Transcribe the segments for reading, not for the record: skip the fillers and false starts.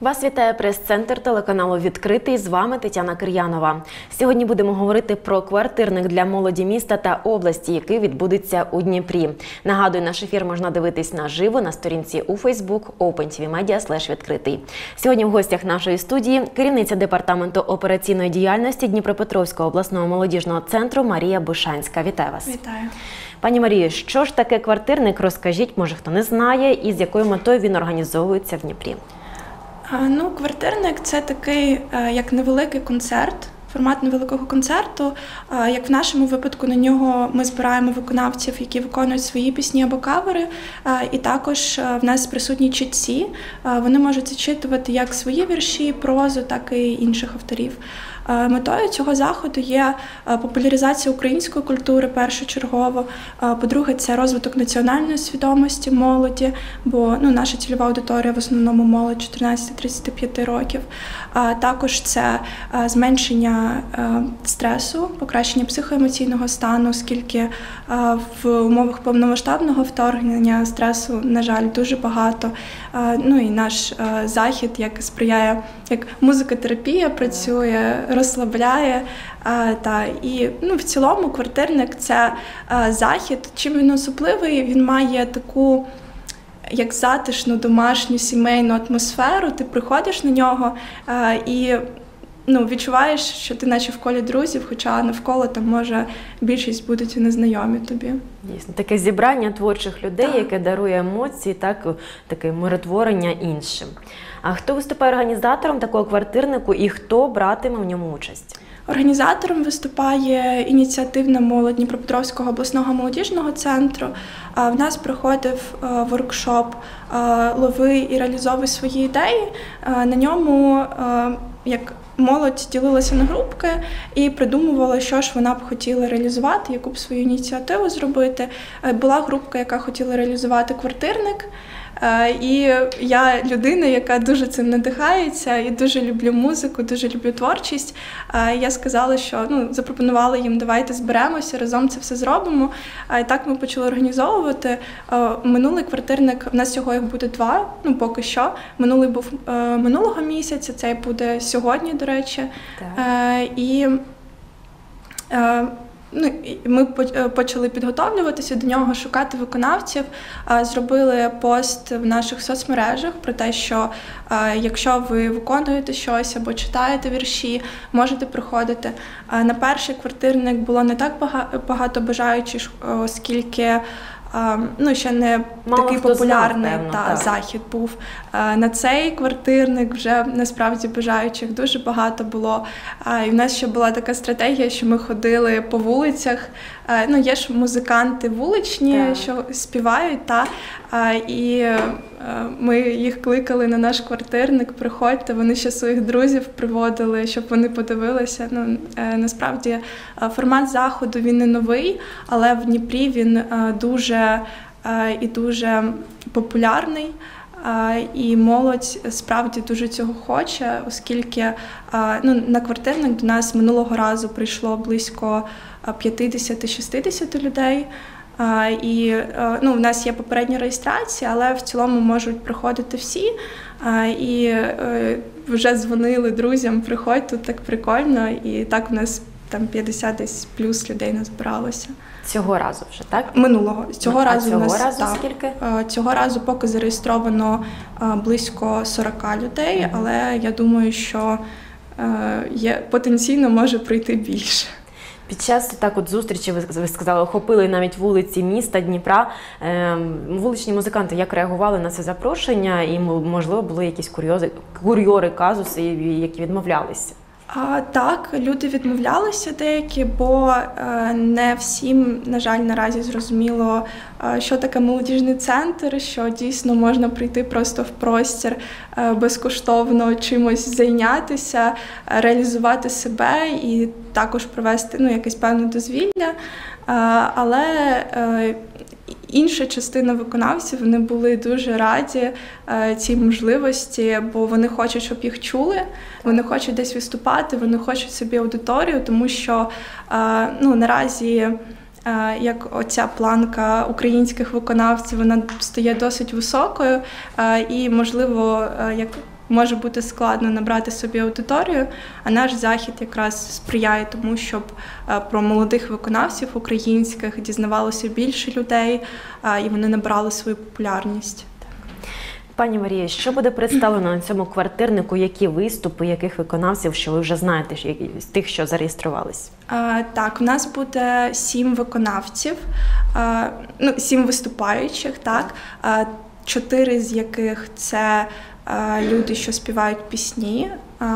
Вас вітає прес-центр телеканалу «Відкритий». З вами Тетяна Кир'янова. Сьогодні будемо говорити про квартирник для молоді міста та області, який відбудеться у Дніпрі. Нагадую, наш ефір можна дивитись наживо на сторінці у Facebook opentvmedia/відкритий. Сьогодні в гостях нашої студії керівниця департаменту операційної діяльності Дніпропетровського обласного молодіжного центру Марія Бушанська. Вітаю вас. Вітаю. Пані Марію, що ж таке квартирник? Розкажіть, може хто не знає, і з якою метою він організовується в Дніпрі. Квартирник – це такий, як невеликий концерт, формат невеликого концерту. Як в нашому випадку, на нього ми збираємо виконавців, які виконують свої пісні або кавери. І також в нас присутні читці. Вони можуть зачитувати як свої вірші, прозу, так і інших авторів. Метою цього заходу є популяризація української культури першочергово. По-друге, це розвиток національної свідомості молоді, бо наша цільова аудиторія в основному молодь 14-35 років. Також це зменшення стресу, покращення психоемоційного стану, оскільки в умовах повномасштабного вторгнення стресу, на жаль, дуже багато. І наш захід як сприяє, як музикотерапія працює, розслабляє. І в цілому квартирник – це захід. Чим він особливий? Він має таку як затишну, домашню, сімейну атмосферу. Ти приходиш на нього і відчуваєш, що ти наче в колі друзів, хоча навколо там може більшість будуть незнайомі тобі. Дійсно, таке зібрання творчих людей, яке дарує емоції, таке миротворення іншим. А хто виступає організатором такого квартирнику і хто братиме в ньому участь? Організатором виступає ініціативна молодь Дніпропетровського обласного молодіжного центру. В нас проходив воркшоп «Лови і реалізовуй свої ідеї». На ньому як молодь ділилася на групки і придумувала, що ж вона б хотіла реалізувати, яку б свою ініціативу зробити. Була групка, яка хотіла реалізувати квартирник. І я людина, яка дуже цим надихається і дуже люблю музику, дуже люблю творчість. Я сказала, що запропонувала їм, давайте зберемося, разом це все зробимо. І так ми почали організовувати. Минулий квартирник, в нас його їх буде 2, поки що. Минулий був минулого місяця, цей буде сьогодні, до речі. Ми почали підготовлюватися до нього, шукати виконавців, зробили пост в наших соцмережах про те, що якщо ви виконуєте щось або читаєте вірші, можете приходити. На перший квартирник було не так багато бажаючих, оскільки ще не такий популярний захід був. На цей квартирник вже насправді бажаючих дуже багато було. І в нас ще була така стратегія, що ми ходили по вулицях. Є ж музиканти вуличні, що співають, і ми їх кликали на наш квартирник, приходьте, вони ще своїх друзів приводили, щоб вони подивилися. Насправді формат заходу, він не новий, але в Дніпрі він дуже і дуже популярний. І молодь справді дуже цього хоче, оскільки на квартирник до нас минулого разу прийшло близько 50-60 людей. І в нас є попередня реєстрація, але в цілому можуть приходити всі. І вже дзвонили друзям, приходь, тут так прикольно. І так в нас там 50 десь плюс людей назбиралося. Цього разу вже, так? Минулого. Цього разу скільки? Цього разу поки зареєстровано близько 40 людей, але я думаю, що потенційно може прийти більше. Під час зустрічі, ви сказали, охопили навіть вулиці міста Дніпра. Вуличні музиканти як реагували на це запрошення і, можливо, були якісь курйори, казуси, які відмовлялися? Так, люди відмовлялися деякі, бо не всім, на жаль, наразі зрозуміло, що таке молодіжний центр, що дійсно можна прийти просто в простір, безкоштовно чимось зайнятися, реалізувати себе і також провести якесь певне дозвілля. Але інша частина виконавців, вони були дуже раді цій можливості, бо вони хочуть, щоб їх чули, вони хочуть десь виступати, вони хочуть собі аудиторію, тому що наразі як оця планка українських виконавців, вона стає досить високою, і, можливо, як може бути складно набрати собі аудиторію, а наш захід якраз сприяє тому, щоб про молодих виконавців українських дізнавалося більше людей, і вони набрали свою популярність. Пані Марія, що буде представлено на цьому квартирнику? Які виступи, яких виконавців, що ви вже знаєте, з тих, що зареєструвались? Так, у нас буде 7 виконавців, 7 виступаючих, так. 4 з яких це люди, що співають пісні,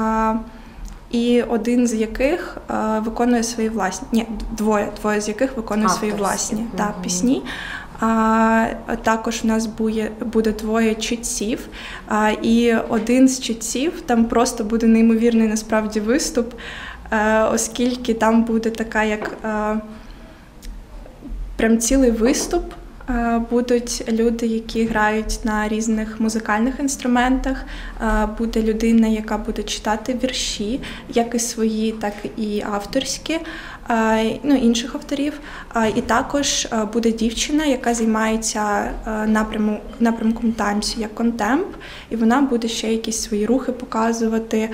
і один з яких виконує свої власні, двоє з яких виконують свої власні пісні. Також у нас буде 2 читців, і один з читців, там просто буде неймовірний насправді виступ, оскільки там буде така як прям цілий виступ. Будуть люди, які грають на різних музикальних інструментах, буде людина, яка буде читати вірші, як і свої, так і авторські, інших авторів. І також буде дівчина, яка займається напрямком танцю, як контемп, і вона буде ще якісь свої рухи показувати.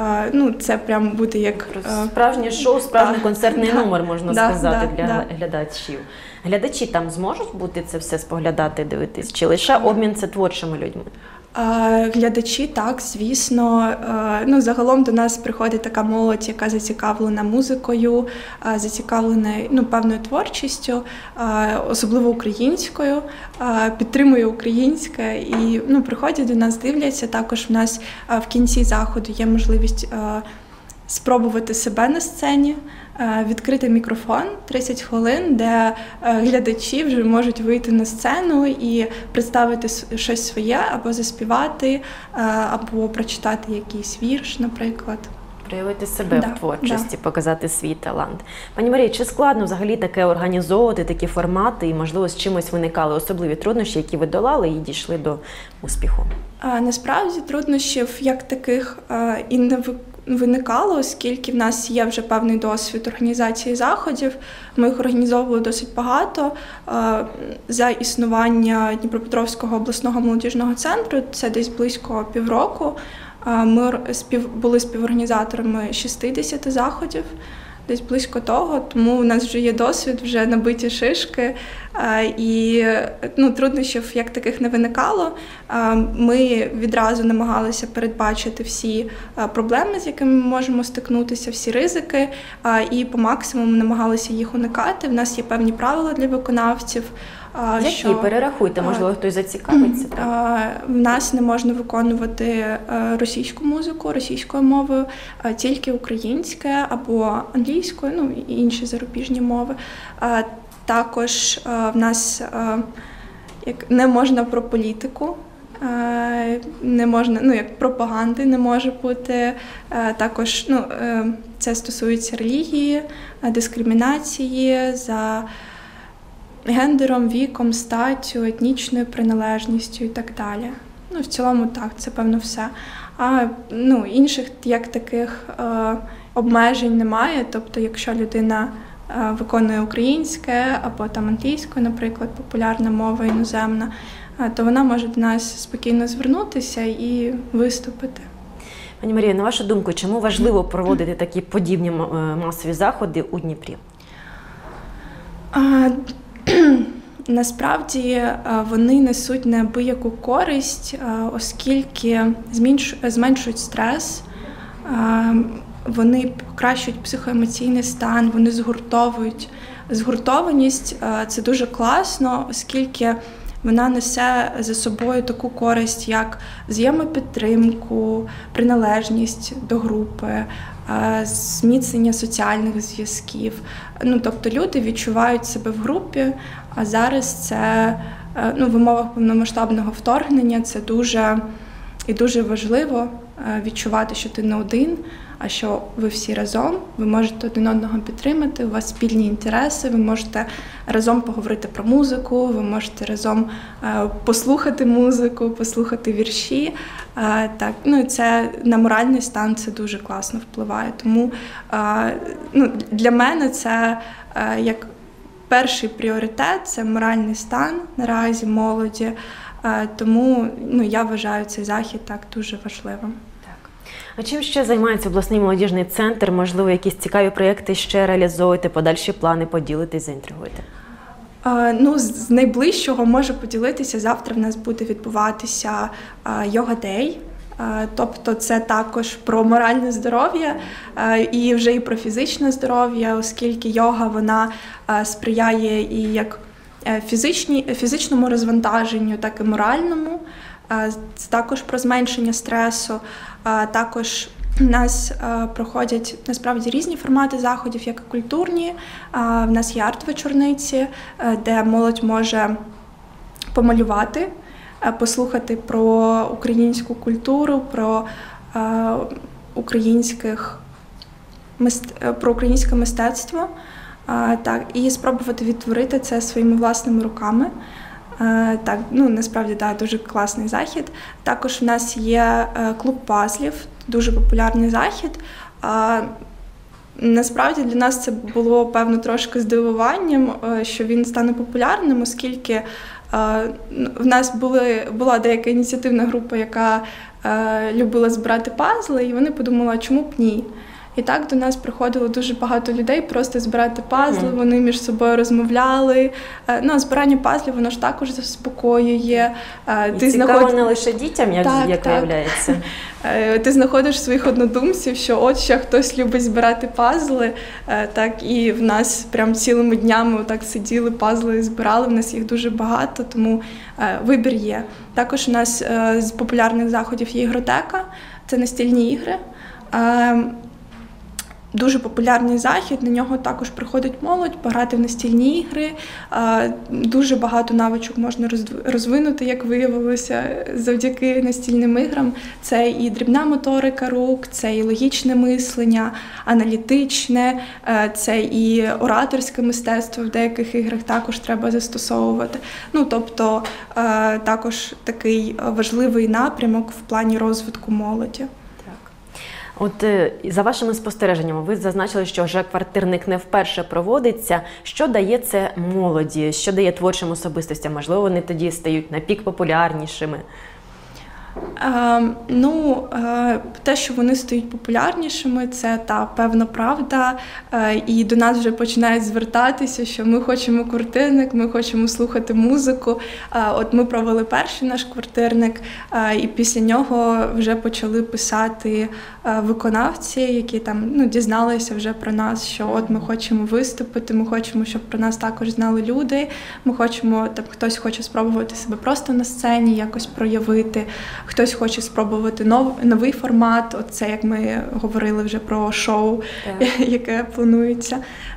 Це прям буде як справжнє шоу, справжній концертний номер, можна сказати, для глядачів. Глядачі там зможуть бути це все споглядати, дивитись? Чи лише обмін це творчими людьми? Глядачі, так, звісно. Загалом до нас приходить така молодь, яка зацікавлена музикою, зацікавлена певною творчістю, особливо українською, підтримує українське і приходять до нас, дивляться. Також в нас в кінці заходу є можливість спробувати себе на сцені, відкрити мікрофон 30 хвилин, де глядачі вже можуть вийти на сцену і представити щось своє, або заспівати, або прочитати якийсь вірш, наприклад. Проявити себе в творчості, показати свій талант. Пані Марія, чи складно взагалі таке організовувати, такі формати, і, можливо, з чимось виникали особливі труднощі, які ви долали і дійшли до успіху? Насправді труднощів як таких і не виникало, оскільки в нас є вже певний досвід організації заходів. Ми їх організовували досить багато. За існування Дніпропетровського обласного молодіжного центру, це десь близько півроку, ми були співорганізаторами 60 заходів, десь близько того, тому у нас вже є досвід, вже набиті шишки, і труднощів як таких не виникало. Ми відразу намагалися передбачити всі проблеми, з якими ми можемо стикнутися, всі ризики, і по максимуму намагалися їх уникати. В нас є певні правила для виконавців. Які? Перерахуйте, можливо, хтось зацікавиться. В нас не можна виконувати російську музику, російською мовою, тільки українське або англійською, і інші зарубіжні мови. Також в нас не можна про політику, не можна, як пропаганди не може бути. Також це стосується релігії, дискримінації за гендером, віком, статтю, етнічною приналежністю і так далі. В цілому так, це певно все. А інших як таких обмежень немає. Тобто, якщо людина виконує українське або там англійською, наприклад, популярна мова іноземна, то вона може до нас спокійно звернутися і виступити. Пані Марія, на вашу думку, чому важливо проводити такі подібні масові заходи у Дніпрі? Насправді вони несуть неабияку користь, оскільки зменшують стрес, вони покращують психоемоційний стан, вони згуртовують. Згуртованість – це дуже класно, оскільки вона несе за собою таку користь, як взаємопідтримку, приналежність до групи, зміцнення соціальних зв'язків. Тобто люди відчувають себе в групі, а зараз це в умовах повномасштабного вторгнення це дуже важливо відчувати, що ти не один, а що ви всі разом, ви можете один одного підтримати, у вас спільні інтереси, ви можете разом поговорити про музику, ви можете разом послухати музику, послухати вірші. Це на моральний стан це дуже класно впливає. Тому для мене це як перший пріоритет – це моральний стан наразі молоді. Тому я вважаю цей захід так дуже важливим. А чим ще займається обласний молодіжний центр? Можливо, якісь цікаві проєкти ще реалізовуєте, подальші плани поділитись, заінтригуєте? З найближчого можу поділитися. Завтра в нас буде відбуватися йога-дей. Тобто це також про моральне здоров'я і вже і про фізичне здоров'я, оскільки йога вона сприяє і як фізичному розвантаженню, так і моральному. Це також про зменшення стресу. Також у нас проходять насправді різні формати заходів, як і культурні. В нас є арт-вечорниці, де молодь може помалювати, послухати про українську культуру, про українське мистецтво, і спробувати відтворити це своїми власними руками. Насправді, дуже класний захід. Також в нас є клуб пазлів, дуже популярний захід. Насправді для нас це було, певно, трошки здивуванням, що він стане популярним, оскільки в нас була деяка ініціативна група, яка любила збирати пазли, і вони подумали, чому б ні. І так до нас приходило дуже багато людей просто збирати пазли, вони між собою розмовляли. Збирання пазлів, воно ж також заспокоює. Цікаво не лише дітям, як виявляється. Ти знаходиш своїх однодумців, що от ще хтось любить збирати пазли. І в нас прям цілими днями так сиділи, пазли збирали, в нас їх дуже багато, тому вибір є. Також у нас з популярних заходів є ігротека, це настільні ігри. Дуже популярний захід, на нього також приходить молодь, пограти в настільні ігри. Дуже багато навичок можна розвинути, як виявилося, завдяки настільним іграм. Це і дрібна моторика рук, це і логічне мислення, аналітичне, це і ораторське мистецтво в деяких іграх також треба застосовувати. Тобто також такий важливий напрямок в плані розвитку молоді. От за вашими спостереженнями, ви зазначили, що вже квартирник не вперше проводиться. Що дає це молоді? Що дає творчим особистостям? Можливо, вони тоді стають на пік популярнішими? Те, що вони стають популярнішими, це та певна правда. І до нас вже починають звертатися, що ми хочемо квартирник, ми хочемо слухати музику. От ми провели перший наш квартирник, і після нього вже почали писати виконавці, які дізналися вже про нас, що от ми хочемо виступити, ми хочемо, щоб про нас також знали люди, ми хочемо, хтось хоче спробувати себе просто на сцені, якось проявити. Хтось хоче спробувати новий формат, оце, як ми говорили вже про шоу, яке планується.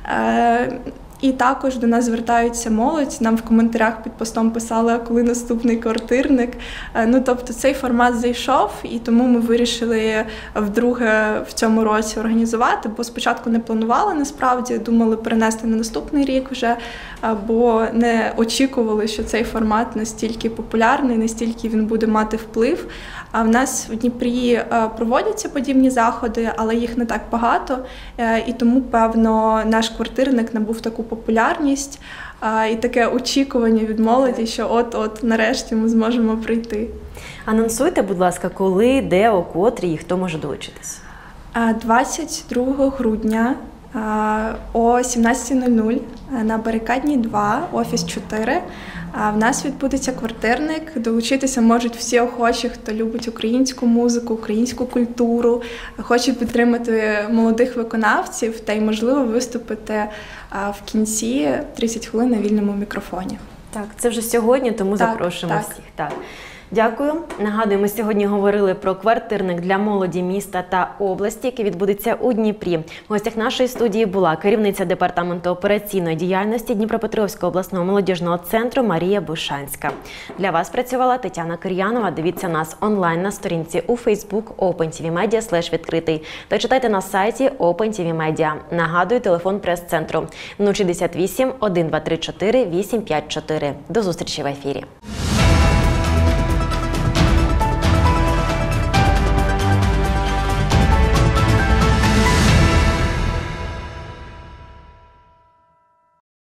І також до нас звертаються молодь, нам в коментарях під постом писали, коли наступний квартирник. Тобто цей формат зайшов, і тому ми вирішили вдруге в цьому році організувати, бо спочатку не планували, насправді, думали перенести на наступний рік вже, бо не очікували, що цей формат настільки популярний, настільки він буде мати вплив. А в нас в Дніпрі проводяться подібні заходи, але їх не так багато, і тому, певно, наш квартирник набув таку популярність і таке очікування від молоді, що от-от нарешті ми зможемо прийти. Анонсуйте, будь ласка, коли, де, о котрій і хто може долучитись? 22 грудня о 17:00 на Барикадній 2, офіс 4. В нас відбудеться квартирник. Долучитися можуть всі охочі, хто любить українську музику, українську культуру, хоче підтримати молодих виконавців та й, можливо, виступити в кінці 30 хвилин на вільному мікрофоні. Так, це вже сьогодні, тому запрошуємо всіх. Так. Дякую. Нагадуємо, сьогодні говорили про квартирник для молоді міста та області, який відбудеться у Дніпрі. В гостях нашої студії була керівниця департаменту операційної діяльності Дніпропетровського обласного молодіжного центру Марія Бушанська. Для вас працювала Тетяна Кир'янова. Дивіться нас онлайн на сторінці у Facebook OpenTVMedia/відкритий та читайте на сайті OpenTV Media. Нагадую, телефон прес-центру 068 1234 854. До зустрічі в ефірі.